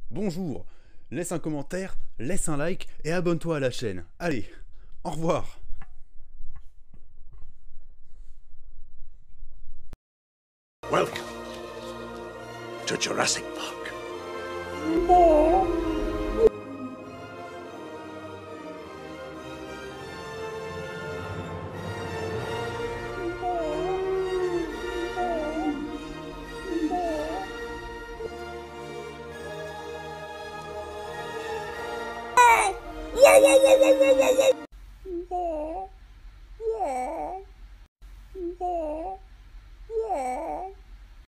bonjour, laisse un commentaire, laisse un like et abonne-toi à la chaîne. Allez, au revoir. Welcome to Jurassic Park. Yeah.